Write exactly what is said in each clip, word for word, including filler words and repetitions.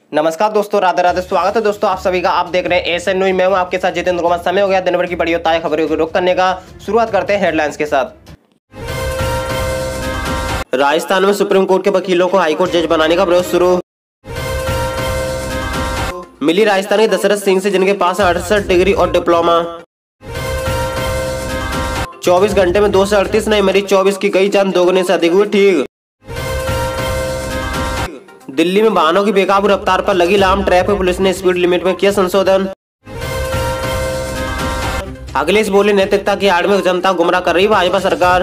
नमस्कार दोस्तों, राधे राधे। स्वागत है दोस्तों आप सभी का। आप देख रहे हैं एएसएन न्यूज। मैं हूं आपके साथ जितेंद्र कुमार। समय हो गया दिन भर की बड़ी और ताज़ा खबरों को रुक करने का। शुरुआत करते हैं हेडलाइंस के साथ। राजस्थान में सुप्रीम कोर्ट के वकीलों को हाईकोर्ट जज बनाने का विरोध शुरू। मिली राजस्थान के दशरथ सिंह से, जिनके पास अड़सठ डिग्री और डिप्लोमा। चौबीस घंटे में दो सौ अड़तीस नए मरीज, चौबीस की गई जान, दोगुने से अधिक हुए ठीक। दिल्ली में वाहनों की बेकाबू रफ्तार पर लगी लाम, ट्रैफिक पुलिस ने स्पीड लिमिट में किया संशोधन। अखिलेश बोले, नैतिकता की आड़ में जनता गुमराह कर रही भाजपा सरकार।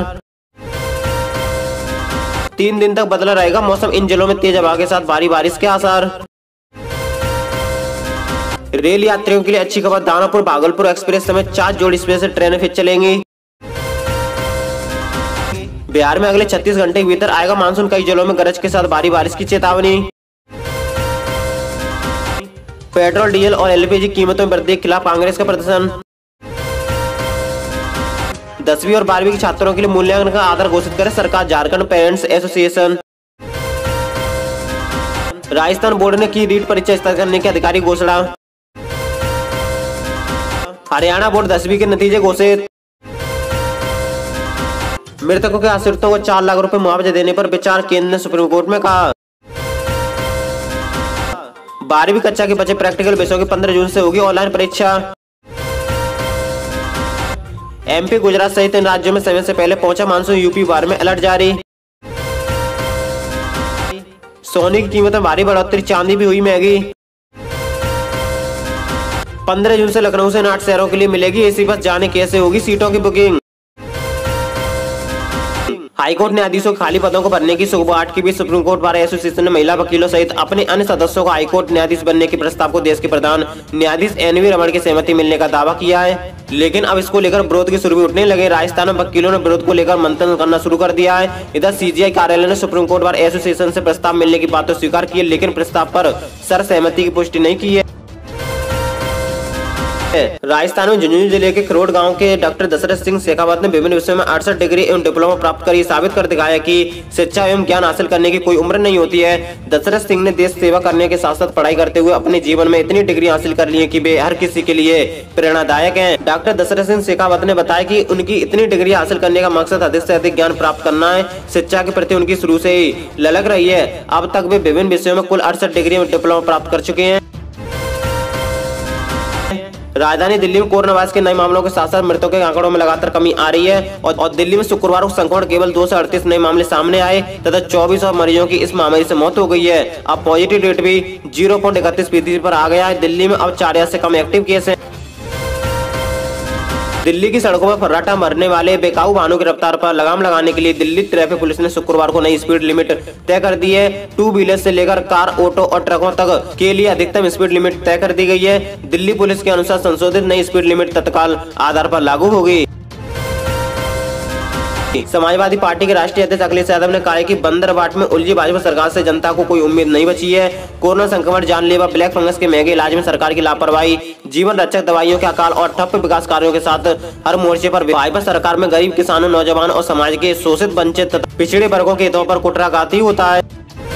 तीन दिन तक बदला रहेगा मौसम, इन जिलों में तेज हवा के साथ भारी बारिश के आसार। रेल यात्रियों के लिए अच्छी खबर, दानापुर भागलपुर एक्सप्रेस समेत चार जोड़ी स्पेशल ट्रेनें फिर चलेंगी। बिहार में अगले छत्तीस घंटे के भीतर आएगा मानसून, कई जिलों में गरज के साथ भारी बारिश की चेतावनी। पेट्रोल डीजल और एलपीजी कीमतों में वृद्धि के खिलाफ कांग्रेस का प्रदर्शन। दसवीं और बारहवीं के छात्रों के लिए मूल्यांकन का आधार घोषित करे सरकार, Jharkhand parents association. Rajasthan board ने की रीट परीक्षा स्थगित करने की आधिकारिक घोषणा। हरियाणा बोर्ड दसवीं के नतीजे घोषित। मृतकों के आश्रितों को चार लाख रुपए मुआवजा देने पर विचार, केंद्र ने सुप्रीम कोर्ट में कहा। बारहवीं कक्षा के बचे प्रैक्टिकल विषयों की पंद्रह जून से होगी ऑनलाइन परीक्षा। एमपी, गुजरात सहित इन राज्यों में समय से पहले पहुंचा मानसून, यूपी बार में अलर्ट जारी। सोने की कीमत में भारी बढ़ोतरी, चांदी भी हुई महंगी। पंद्रह जून से लखनऊ से इन आठ शहरों के लिए मिलेगी एसी बस, जाने कैसे होगी सीटों की बुकिंग। हाईकोर्ट न्यायाधीशों के खाली पदों को भरने की सुगबुगाहट के बीच सुप्रीम कोर्ट बार एसोसिएशन ने महिला वकीलों सहित अपने अन्य सदस्यों को हाईकोर्ट न्यायाधीश बनने के प्रस्ताव को देश के प्रधान न्यायाधीश एनवी रमन की सहमति मिलने का दावा किया है, लेकिन अब इसको लेकर विरोध के सुर भी उठने लगे। राजस्थान में वकीलों ने विरोध को लेकर मंथन करना शुरू कर दिया है। इधर सीजीआई कार्यालय ने सुप्रीम कोर्ट बार एसोसिएशन से प्रस्ताव मिलने की बात तो स्वीकार की है, लेकिन प्रस्ताव पर सर्वसहमति की पुष्टि नहीं की है। राजस्थान में झुंझुनू जिले के खरोड़ गांव के डॉक्टर दशरथ सिंह शेखावत ने विभिन्न विषयों में अड़सठ डिग्री एवं डिप्लोमा प्राप्त कर साबित कर दिखाया कि शिक्षा एवं ज्ञान हासिल करने की कोई उम्र नहीं होती है। दशरथ सिंह ने देश सेवा करने के साथ साथ पढ़ाई करते हुए अपने जीवन में इतनी डिग्री हासिल कर ली है कि वे हर किसी के लिए प्रेरणादायक हैं। डॉक्टर दशरथ सिंह शेखावत ने बताया कि उनकी इतनी डिग्री हासिल करने का मकसद अधिक से अधिक ज्ञान प्राप्त करना है। शिक्षा के प्रति उनकी शुरू से ही ललक रही है। अब तक वे विभिन्न विषयों में कुल अड़सठ डिग्री एवं डिप्लोमा प्राप्त कर चुके हैं। राजधानी दिल्ली में कोरोना वायरस के नए मामलों के साथ साथ मृतकों के आंकड़ों में लगातार कमी आ रही है और, और दिल्ली में शुक्रवार को संक्रमण केवल दो सौ अड़तीस नए मामले सामने आए तथा चौबीस और मरीजों की इस महामारी से मौत हो गई है। अब पॉजिटिव रेट भी जीरो पॉइंट इकतीस फीसदी पर आ गया है। दिल्ली में अब चार हजार से कम एक्टिव केस है। दिल्ली की सड़कों पर फर्राटा मारने वाले बेकाबू वाहनों की रफ्तार पर लगाम लगाने के लिए दिल्ली ट्रैफिक पुलिस ने शुक्रवार को नई स्पीड लिमिट तय कर दी है। टू व्हीलर से लेकर कार, ऑटो और ट्रकों तक के लिए अधिकतम स्पीड लिमिट तय कर दी गई है। दिल्ली पुलिस के अनुसार संशोधित नई स्पीड लिमिट तत्काल आधार पर लागू होगी। समाजवादी पार्टी के राष्ट्रीय अध्यक्ष अखिलेश यादव ने कहा है कि बंदरबाट में उलझी भाजपा सरकार से जनता को कोई उम्मीद नहीं बची है। कोरोना संक्रमण, जानलेवा ब्लैक फंगस के महंगे इलाज में सरकार की लापरवाही, जीवन रक्षक दवाइयों के अकाल और ठप विकास कार्यों के साथ हर मोर्चे पर भाजपा सरकार में गरीब, किसानों, नौजवान और समाज के शोषित, वंचित तथा पिछड़े वर्गों के हितों पर कुटराघात ही होता है।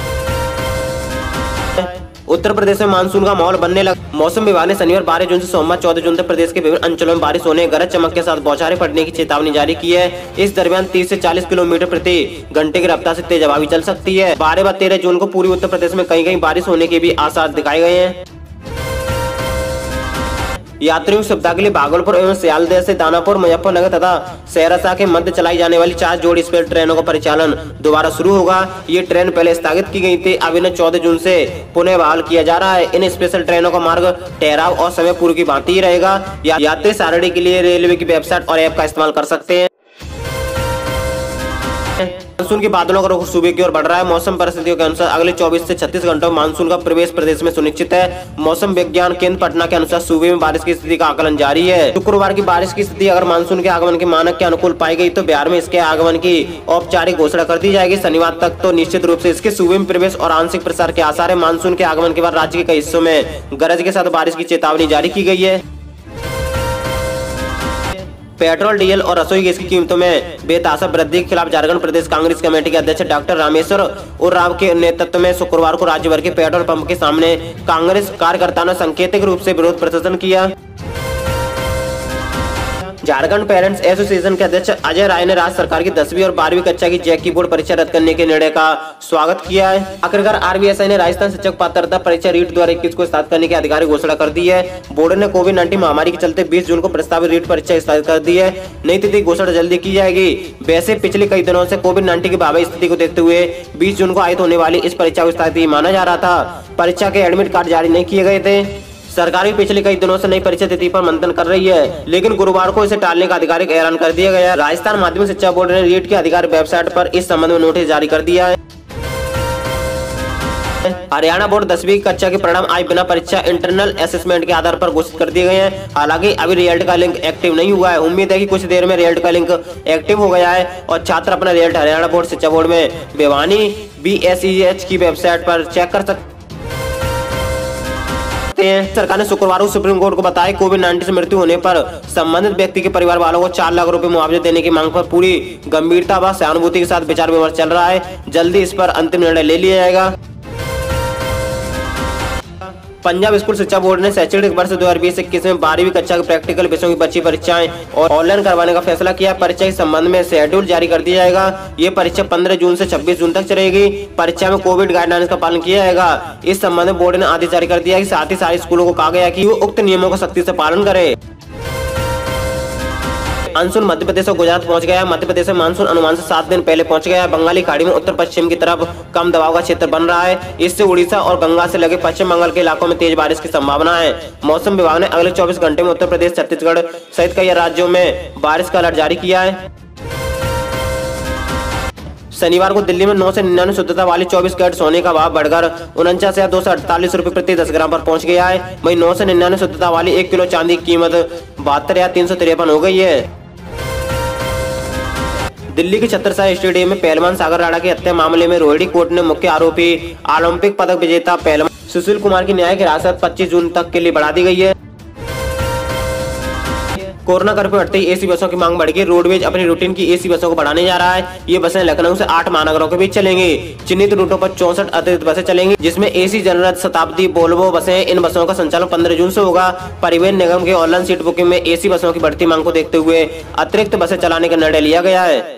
उत्तर प्रदेश में मानसून का माहौल बनने लगा। मौसम विभाग ने शनिवार बारह जून से सोमवार चौदह जून तक प्रदेश के विभिन्न अंचलों में बारिश होने, गरज चमक के साथ बौछारें पड़ने की चेतावनी जारी की है। इस दरमियान तीस से चालीस किलोमीटर प्रति घंटे की रफ्तार से तेज हवा भी चल सकती है। बारह व तेरह जून को पूर्वी उत्तर प्रदेश में कहीं कहीं बारिश होने के भी आसार दिखाए गए हैं। यात्रियों की सुविधा के लिए भागलपुर एवं सियालदह से दानापुर, मुजफ्फरनगर तथा सहरसा के मध्य चलाई जाने वाली चार जोड़ी स्पेशल ट्रेनों का परिचालन दोबारा शुरू होगा। ये ट्रेन पहले स्थगित की गई थी, अब इन्हें चौदह जून से पुनः बहाल किया जा रहा है। इन स्पेशल ट्रेनों का मार्ग, ठहराव और समय पूर्व की भांति ही रहेगा। या, यात्री सारणी के लिए रेलवे की वेबसाइट और ऐप का इस्तेमाल कर सकते हैं। मानसून के बादलों का रुख सूबे की ओर बढ़ रहा है। मौसम परिस्थितियों के अनुसार अगले चौबीस से छत्तीस घंटों में मानसून का प्रवेश प्रदेश में सुनिश्चित है। मौसम विज्ञान केंद्र पटना के अनुसार सूबे में बारिश की स्थिति का आकलन जारी है। शुक्रवार की बारिश की स्थिति अगर मानसून के आगमन के मानक के अनुकूल पाई गई तो बिहार में इसके आगमन की औपचारिक घोषणा कर दी जाएगी। शनिवार तक तो निश्चित रूप से इसके सूबे में प्रवेश और आंशिक प्रसार के आसार है। मानसून के आगमन के बाद राज्य के कई हिस्सों में गरज के साथ बारिश की चेतावनी जारी की गई है। पेट्रोल, डीजल और रसोई गैस की कीमतों में बेतहाशा वृद्धि के खिलाफ झारखंड प्रदेश कांग्रेस कमेटी के अध्यक्ष डॉक्टर रामेश्वर उरांव के नेतृत्व में शुक्रवार को राज्य भर के पेट्रोल पंप के सामने कांग्रेस कार्यकर्ताओं ने सांकेतिक रूप से विरोध प्रदर्शन किया। झारखंड पेरेंट्स एसोसिएशन के अध्यक्ष अजय राय ने राज्य सरकार की दसवीं और बारहवीं कक्षा की जैक की बोर्ड परीक्षा रद्द करने के निर्णय का स्वागत किया है। आखिरकार आरबीएसआई ने राजस्थान शिक्षक पात्रता परीक्षा रीट दो हज़ार इक्कीस को स्थगित करने की आधिकारिक घोषणा कर दी है। बोर्ड ने कोविड नाइन्टीन महामारी के चलते बीस जून को प्रस्तावित रीट परीक्षा स्थगित कर दी है। नई तिथि की घोषणा जल्दी की जाएगी। वैसे पिछले कई दिनों से कोविड नाइन्टीन की भावी स्थिति को देखते हुए बीस जून को आयोजित होने वाली इस परीक्षा को स्थगित माना जा रहा था। परीक्षा के एडमिट कार्ड जारी नहीं किए गए थे। सरकार भी पिछले कई दिनों से नई परीक्षा तिथि पर मंथन कर रही है, लेकिन गुरुवार को इसे टालने का आधिकारिक ऐलान कर दिया गया। राजस्थान माध्यमिक शिक्षा बोर्ड ने रीट की आधिकारिक वेबसाइट पर इस संबंध में नोटिस जारी कर दिया है। हरियाणा बोर्ड दसवीं कक्षा के परिणाम आज बिना परीक्षा इंटरनल असेसमेंट के आधार पर घोषित कर दिए गए हैं। हालांकि अभी रिजल्ट का लिंक एक्टिव नहीं हुआ है। उम्मीद है कि कुछ देर में रिजल्ट का लिंक एक्टिव हो गया है और छात्र अपना रिजल्ट हरियाणा बोर्ड शिक्षा बोर्ड में Bhiwani B S E H की वेबसाइट पर चेक कर सकते। सरकार ने शुक्रवार को सुप्रीम कोर्ट को बताया कोविड नाइन्टीन से मृत्यु होने पर संबंधित व्यक्ति के परिवार वालों को चार लाख रुपए मुआवजा देने की मांग पर पूरी गंभीरता व सहानुभूति के साथ विचार विमर्श चल रहा है। जल्दी इस पर अंतिम निर्णय ले लिया जाएगा। पंजाब स्कूल शिक्षा बोर्ड ने शैक्षणिक वर्ष दो हज़ार बीस इक्कीस में बारहवीं कक्षा के प्रैक्टिकल विषयों की बची परीक्षाएं और ऑनलाइन करवाने का फैसला किया। परीक्षा के संबंध में शेड्यूल जारी कर दिया जाएगा। ये परीक्षा पंद्रह जून से छब्बीस जून तक चलेगी। परीक्षा में कोविड गाइडलाइंस का पालन किया जाएगा। इस संबंध में बोर्ड ने आदेश जारी कर दिया है। साथ ही सारे स्कूलों को कहा गया कि वो उक्त नियमों का सख्ती से पालन करें। मानसून मध्य प्रदेश और गुजरात पहुंच गया। मध्य प्रदेश में मानसून अनुमान से सात दिन पहले पहुंच गया। बंगाली खाड़ी में उत्तर पश्चिम की तरफ कम दबाव का क्षेत्र बन रहा है। इससे उड़ीसा और गंगा से लगे पश्चिम बंगाल के इलाकों में तेज बारिश की संभावना है। मौसम विभाग ने अगले चौबीस घंटे में उत्तर प्रदेश, छत्तीसगढ़ सहित कई राज्यों में बारिश का अलर्ट जारी किया है। शनिवार को दिल्ली में नौ से निन्यानवे शुद्धता वाली चौबीस कैरेट सोने का भाव बढ़कर उनचास हजार दो सौ अड़तालीस रूपए प्रति दस ग्राम पर पहुंच गया है। वहीं नौ से निन्यानवे शुद्धता वाली एक किलो चांदी की कीमत बहत्तर हजार तीन सौ तिरपन हो गई है। दिल्ली के छत्रसाल स्टेडियम में पहलवान सागर राणा की हत्या मामले में रोहिणी कोर्ट ने मुख्य आरोपी ओलंपिक पदक विजेता पहलवान सुशील कुमार की न्यायिक हिरासत पच्चीस जून तक के लिए बढ़ा दी गई है। कोरोना कर्फ्यू हटते ही एसी बसों की मांग बढ़ गई। रोडवेज अपनी रूटीन की एसी बसों को बढ़ाने जा रहा है। ये बसें लखनऊ से आठ महानगरों के बीच चलेंगी। चिन्हित रूटों पर चौसठ अतिरिक्त बसें चलेंगी, जिसमें एसी जनरल, शताब्दी, वोल्वो बसें। इन बसों का संचालन पंद्रह जून से होगा। परिवहन निगम के ऑनलाइन सीट बुकिंग में एसी बसों की बढ़ती मांग को देखते हुए अतिरिक्त बसें चलाने का निर्णय लिया गया है।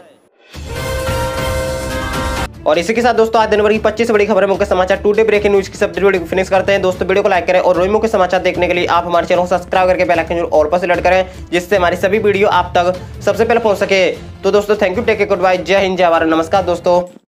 और इसी के साथ दोस्तों आज दिन भर की पच्चीस बड़ी खबरें, मुख्य समाचार, टुडे ब्रेकिंग न्यूज की सब वीडियो को फिनिश करते हैं। दोस्तों वीडियो को लाइक करें और रोज मुख्य समाचार देखने के लिए आप हमारे चैनल को सब्सक्राइब करके बेल आइकन ऑल पर सेलेक्ट करें, जिससे हमारी सभी वीडियो आप तक सबसे पहले पहुंच सके। तो दोस्तों thank you, take care, good bye, जय हिंद, जय भारत, नमस्कार दोस्तों।